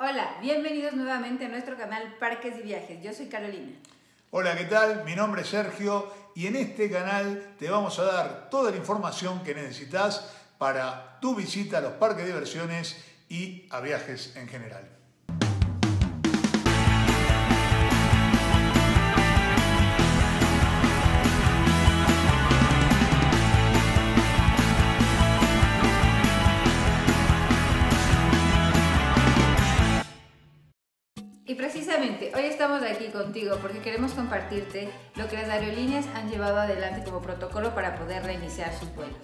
Hola, bienvenidos nuevamente a nuestro canal Parques y Viajes. Yo soy Carolina. Hola, ¿qué tal? Mi nombre es Sergio y en este canal te vamos a dar toda la información que necesitas para tu visita a los parques de diversiones y a viajes en general. Y precisamente hoy estamos aquí contigo porque queremos compartirte lo que las aerolíneas han llevado adelante como protocolo para poder reiniciar sus vuelos.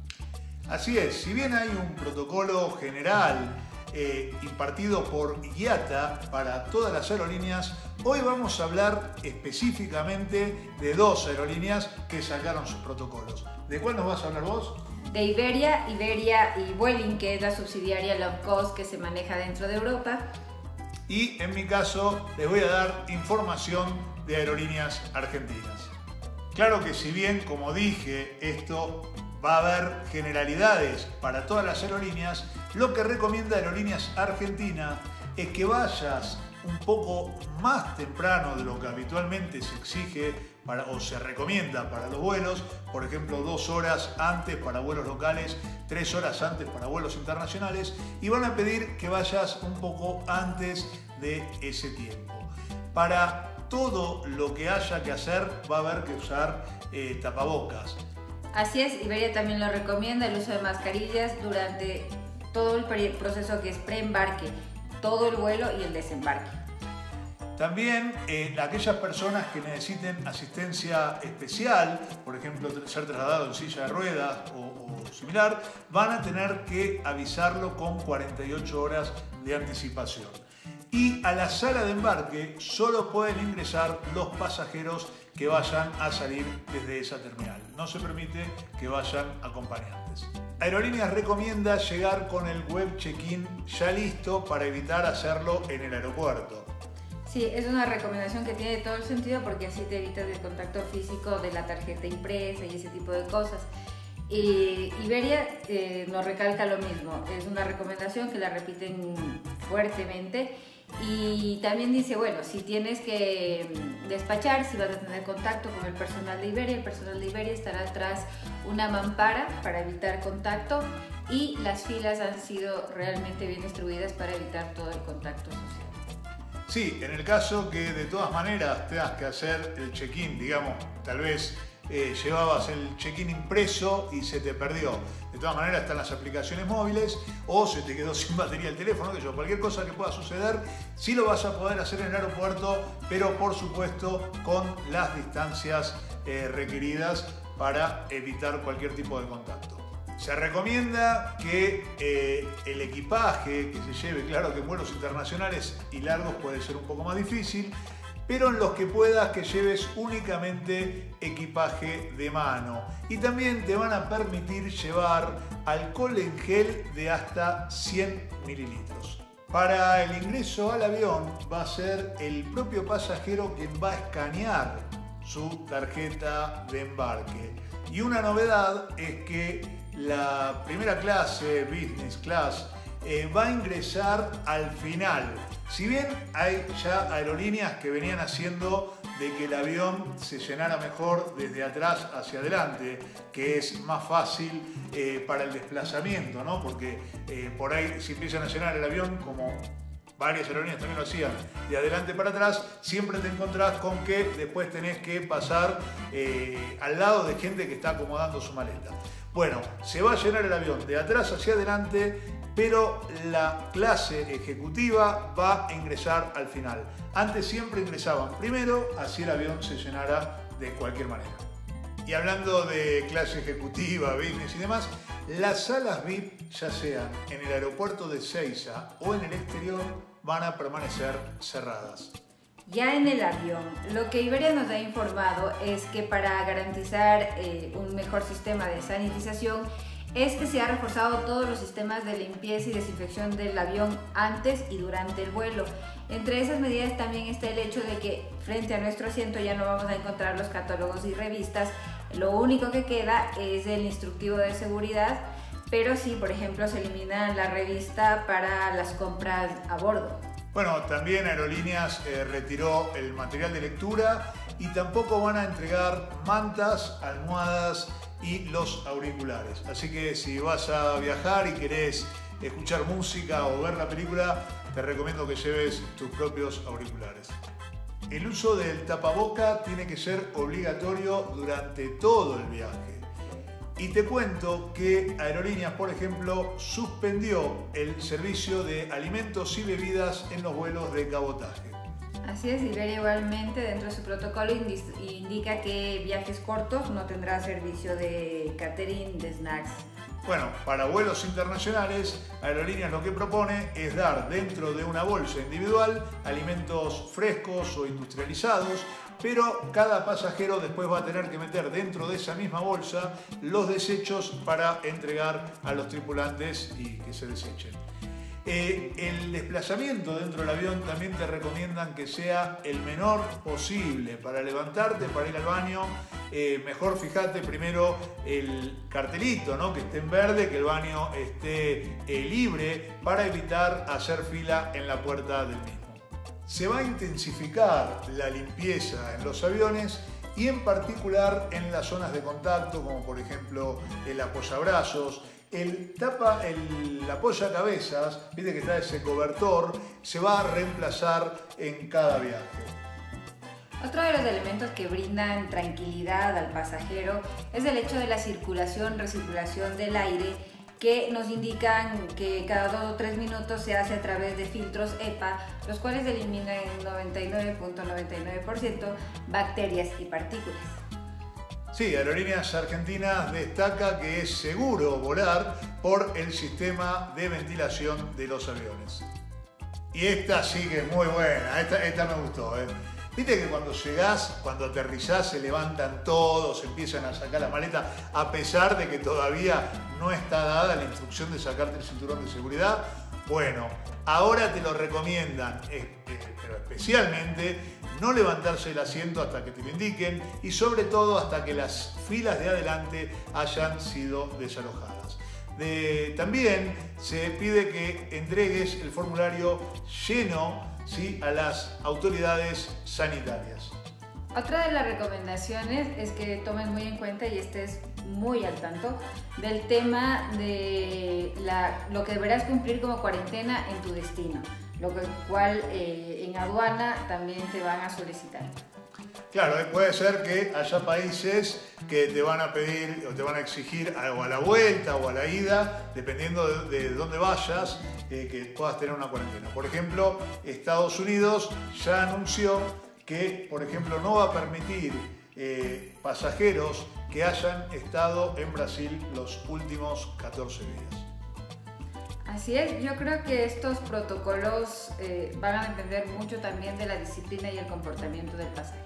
Así es, si bien hay un protocolo general impartido por IATA para todas las aerolíneas, hoy vamos a hablar específicamente de dos aerolíneas que sacaron sus protocolos. ¿De cuál nos vas a hablar vos? De Iberia y Vueling, que es la subsidiaria low cost que se maneja dentro de Europa. Y en mi caso les voy a dar información de aerolíneas argentinas. Claro que si bien, como dije, esto va a haber generalidades para todas las aerolíneas, lo que recomienda Aerolíneas Argentina es que vayas un poco más temprano de lo que habitualmente se exige o se recomienda para los vuelos, por ejemplo 2 horas antes para vuelos locales, 3 horas antes para vuelos internacionales, y van a pedir que vayas un poco antes de ese tiempo. Para todo lo que haya que hacer va a haber que usar tapabocas. Así es, Iberia también lo recomienda el uso de mascarillas durante todo el proceso que es preembarque, todo el vuelo y el desembarque. También aquellas personas que necesiten asistencia especial, por ejemplo ser trasladado en silla de ruedas o similar, van a tener que avisarlo con 48 horas de anticipación. Y a la sala de embarque solo pueden ingresar los pasajeros que vayan a salir desde esa terminal. No se permite que vayan acompañantes. Aerolíneas recomienda llegar con el web check-in ya listo para evitar hacerlo en el aeropuerto. Sí, es una recomendación que tiene todo el sentido porque así te evitas el contacto físico de la tarjeta impresa y ese tipo de cosas. Y Iberia nos recalca lo mismo, es una recomendación que la repiten fuertemente y también dice, bueno, si tienes que despachar, si vas a tener contacto con el personal de Iberia, el personal de Iberia estará tras una mampara para evitar contacto y las filas han sido realmente bien distribuidas para evitar todo el contacto social. Sí, en el caso que de todas maneras tengas que hacer el check-in, digamos, tal vez llevabas el check-in impreso y se te perdió. De todas maneras están las aplicaciones móviles o se te quedó sin batería el teléfono, que yo, cualquier cosa que pueda suceder, sí lo vas a poder hacer en el aeropuerto, pero por supuesto con las distancias requeridas para evitar cualquier tipo de contacto. Se recomienda que el equipaje que se lleve, claro que en vuelos internacionales y largos puede ser un poco más difícil, pero en los que puedas que lleves únicamente equipaje de mano. Y también te van a permitir llevar alcohol en gel de hasta 100 mililitros. Para el ingreso al avión va a ser el propio pasajero quien va a escanear su tarjeta de embarque. Y una novedad es que la primera clase, Business Class, va a ingresar al final. Si bien hay ya aerolíneas que venían haciendo de que el avión se llenara mejor desde atrás hacia adelante, que es más fácil para el desplazamiento, ¿no? Porque por ahí si empiezan a llenar el avión, como varias aerolíneas también lo hacían, de adelante para atrás, siempre te encontrás con que después tenés que pasar al lado de gente que está acomodando su maleta. Bueno, se va a llenar el avión de atrás hacia adelante, pero la clase ejecutiva va a ingresar al final. Antes siempre ingresaban primero, así el avión se llenara de cualquier manera. Y hablando de clase ejecutiva, business y demás, las salas VIP, ya sean en el aeropuerto de Ezeiza o en el exterior, van a permanecer cerradas. Ya en el avión, lo que Iberia nos ha informado es que para garantizar un mejor sistema de sanitización es que se ha reforzado todos los sistemas de limpieza y desinfección del avión antes y durante el vuelo. Entre esas medidas también está el hecho de que frente a nuestro asiento ya no vamos a encontrar los catálogos y revistas, lo único que queda es el instructivo de seguridad, pero sí, por ejemplo, se elimina la revista para las compras a bordo. Bueno, también Aerolíneas retiró el material de lectura y tampoco van a entregar mantas, almohadas y los auriculares. Así que si vas a viajar y querés escuchar música o ver la película, te recomiendo que lleves tus propios auriculares. El uso del tapaboca tiene que ser obligatorio durante todo el viaje. Y te cuento que Aerolíneas, por ejemplo, suspendió el servicio de alimentos y bebidas en los vuelos de cabotaje. Así es, Iberia igualmente dentro de su protocolo indica que viajes cortos no tendrá servicio de catering, de snacks. Bueno, para vuelos internacionales, Aerolíneas lo que propone es dar dentro de una bolsa individual alimentos frescos o industrializados, pero cada pasajero después va a tener que meter dentro de esa misma bolsa los desechos para entregar a los tripulantes y que se desechen. El desplazamiento dentro del avión también te recomiendan que sea el menor posible. Para levantarte, para ir al baño, mejor fíjate primero el cartelito, ¿no? Que esté en verde, que el baño esté libre para evitar hacer fila en la puerta del mismo. Se va a intensificar la limpieza en los aviones y en particular en las zonas de contacto, como por ejemplo el apoyabrazos, el apoyacabezas, viste que está ese cobertor, se va a reemplazar en cada viaje. Otro de los elementos que brindan tranquilidad al pasajero es el hecho de la recirculación del aire, que nos indican que cada 2 o 3 minutos se hace a través de filtros EPA, los cuales eliminan en 99.99% bacterias y partículas. Sí, Aerolíneas Argentinas destaca que es seguro volar por el sistema de ventilación de los aviones. Y esta sí que es muy buena, esta me gustó. Viste que cuando llegás, cuando aterrizás, se levantan todos, empiezan a sacar la maleta, a pesar de que todavía no está dada la instrucción de sacarte el cinturón de seguridad. Bueno, ahora te lo recomiendan, pero especialmente no levantarse el asiento hasta que te lo indiquen y sobre todo hasta que las filas de adelante hayan sido desalojadas. También se pide que entregues el formulario lleno, ¿sí?, a las autoridades sanitarias. Otra de las recomendaciones es que tomes muy en cuenta y estés muy al tanto del tema de lo que deberás cumplir como cuarentena en tu destino, lo cual en aduana también te van a solicitar. Claro, puede ser que haya países que te van a pedir o te van a exigir algo a la vuelta o a la ida, dependiendo de dónde vayas, que puedas tener una cuarentena. Por ejemplo, Estados Unidos ya anunció que, por ejemplo, no va a permitir pasajeros que hayan estado en Brasil los últimos 14 días. Así es, yo creo que estos protocolos van a depender mucho también de la disciplina y el comportamiento del pasajero.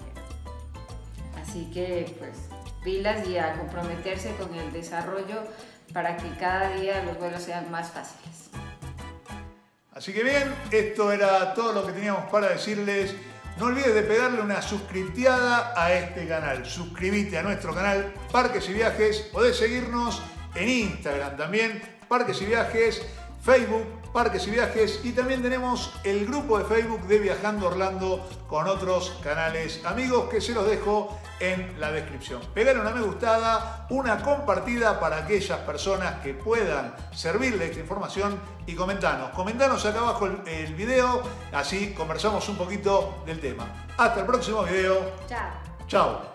Así que, pues, pilas y a comprometerse con el desarrollo para que cada día los vuelos sean más fáciles. Así que bien, esto era todo lo que teníamos para decirles. No olvides de pegarle una suscripteada a este canal. Suscríbete a nuestro canal Parques y Viajes. Podés seguirnos en Instagram también, Parques y Viajes, Facebook, Parques y Viajes, y también tenemos el grupo de Facebook de Viajando Orlando con otros canales amigos que se los dejo en la descripción. Pegale una me gustada, una compartida para aquellas personas que puedan servirle esta información y comentanos acá abajo el video, así conversamos un poquito del tema. Hasta el próximo video. Chao. Chao.